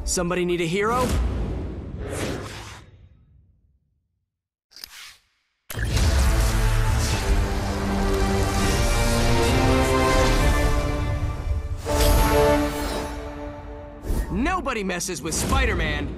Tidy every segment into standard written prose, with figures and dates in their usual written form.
Somebody need a hero? Nobody messes with Spider-Man!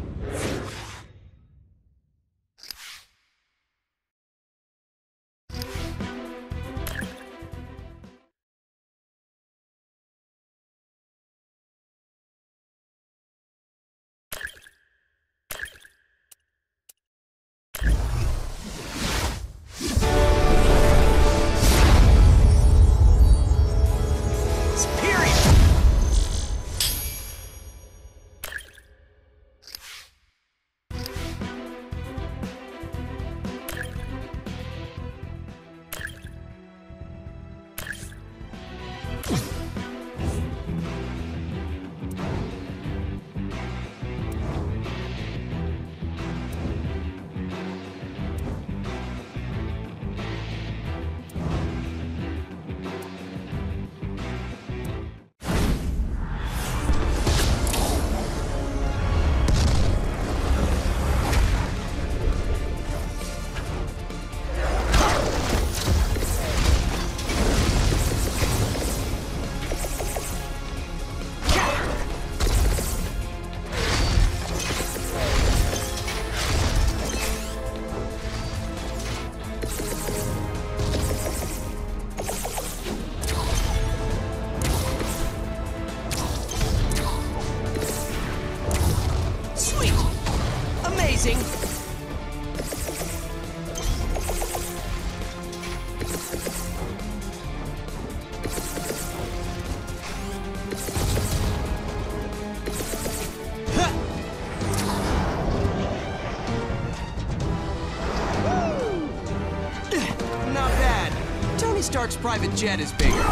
Tony Stark's private jet is bigger.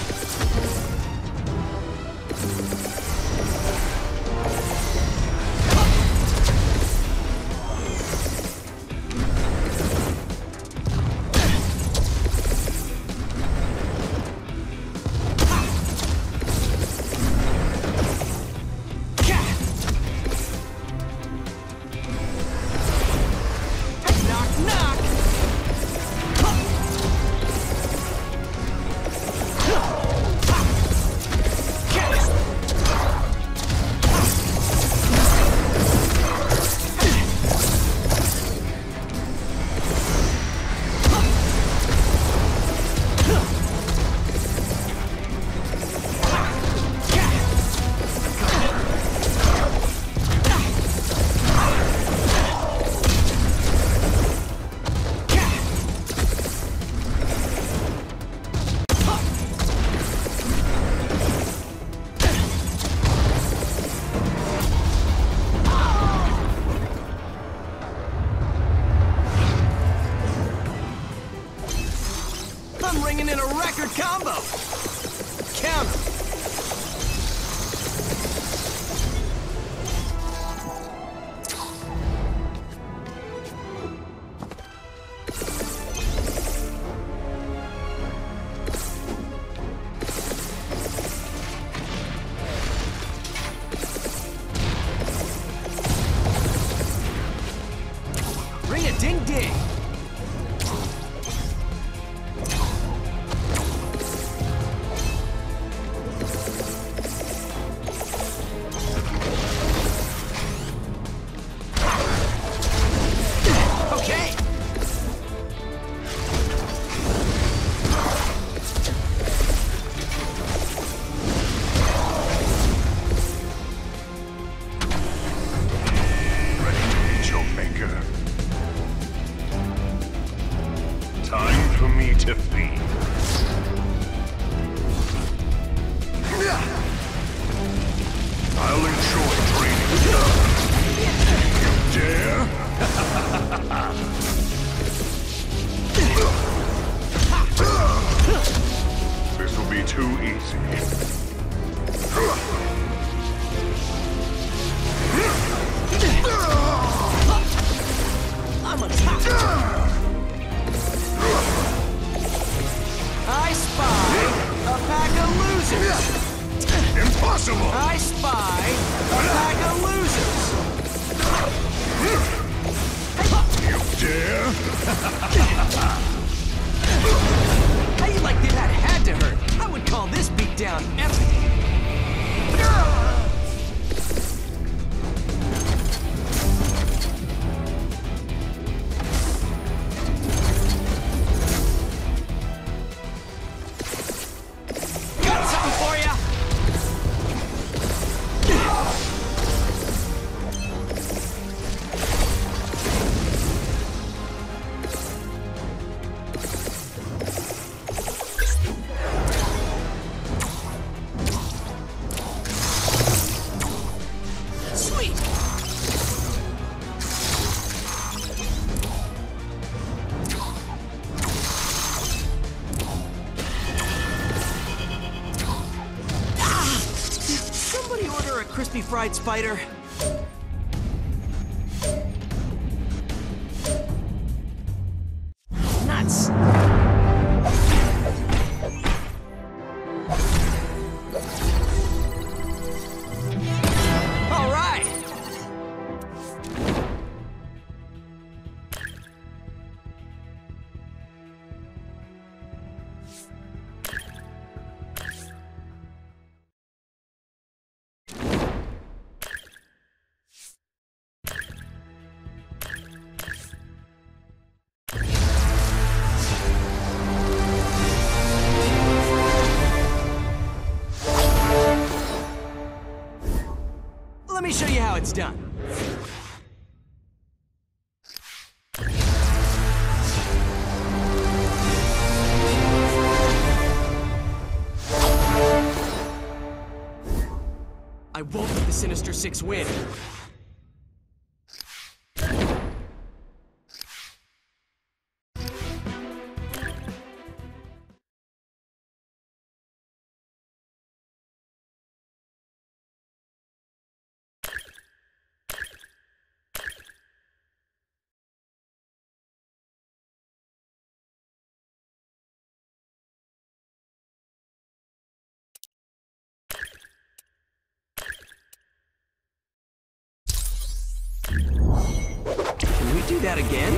I'm ringing in a record combo! Counter! Ring a ding-ding! Time for me to feed. I'll enjoy training. You dare? This'll be too easy. I'm on top! I spy a pack of losers! Impossible! I spy a pack of losers! You dare? How you like that had to hurt? I would call this beatdown epic. Got something for ya! Sweet! Did somebody order a crispy fried spider? Nuts! All right! Let me show you how it's done. I won't let the Sinister Six win. Can we do that again?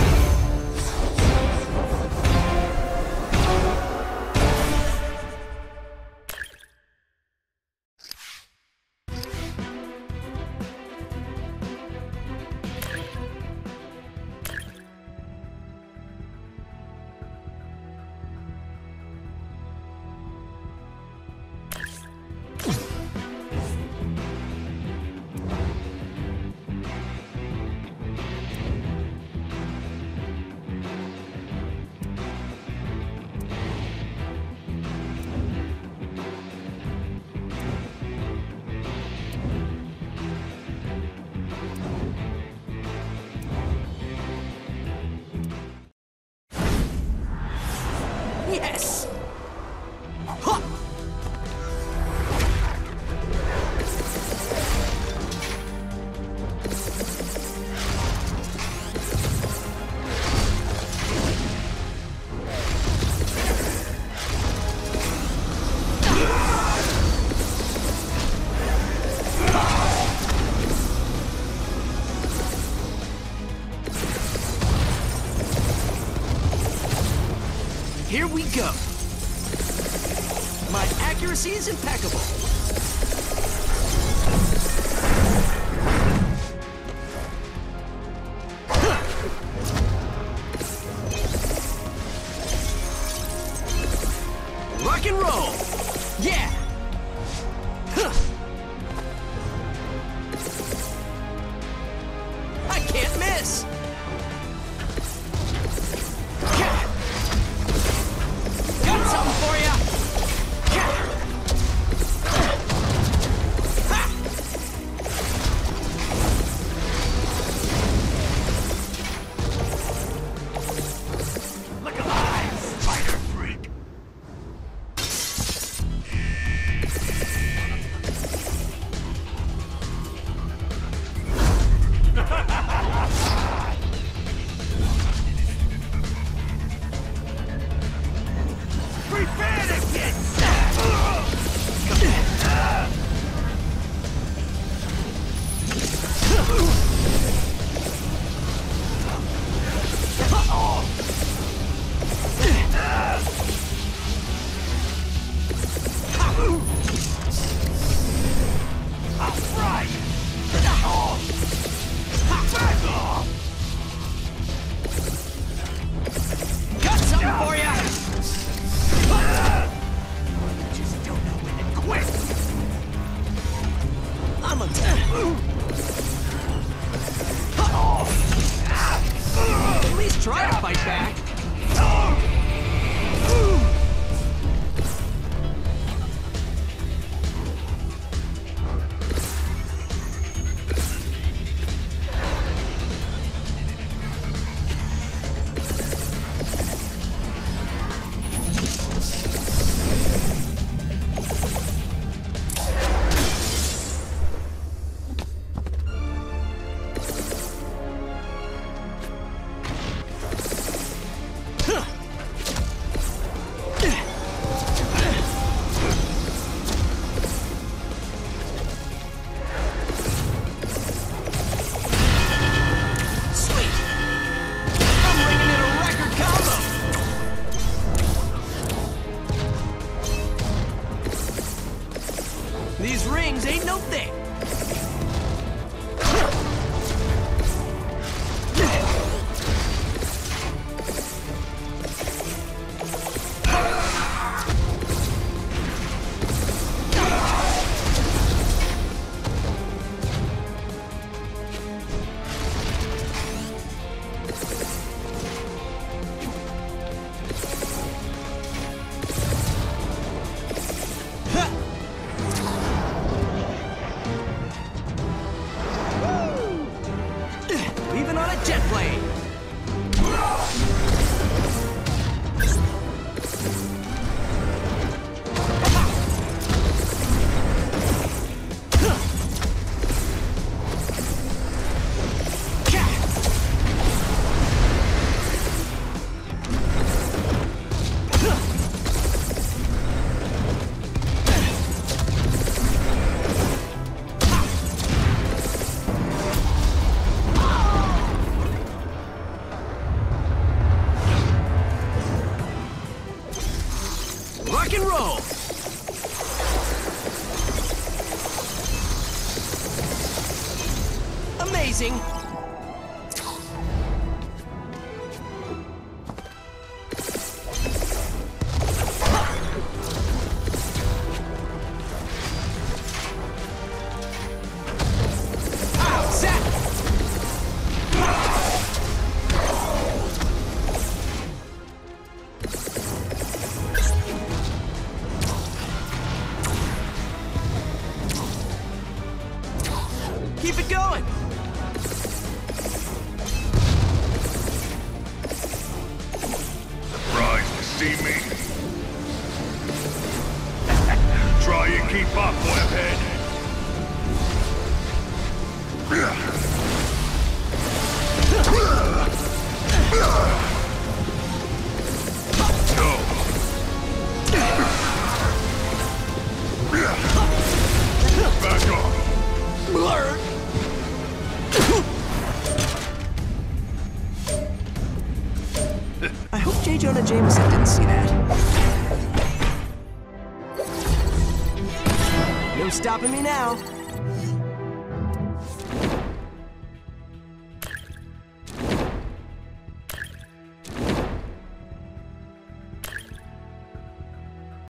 Yes! Huh! Here we go. My accuracy is impeccable. Rock and roll. Yeah. I can't miss. Got something for ya! Look alive, spider freak. These rings ain't no thing. Leaving on a jet plane. Rock and roll! Amazing! Ow, zap! Keep it going! Surprised to see me? Try and keep up, webhead. Back off. Blur! I hope J. Jonah Jameson didn't see that. No stopping me now.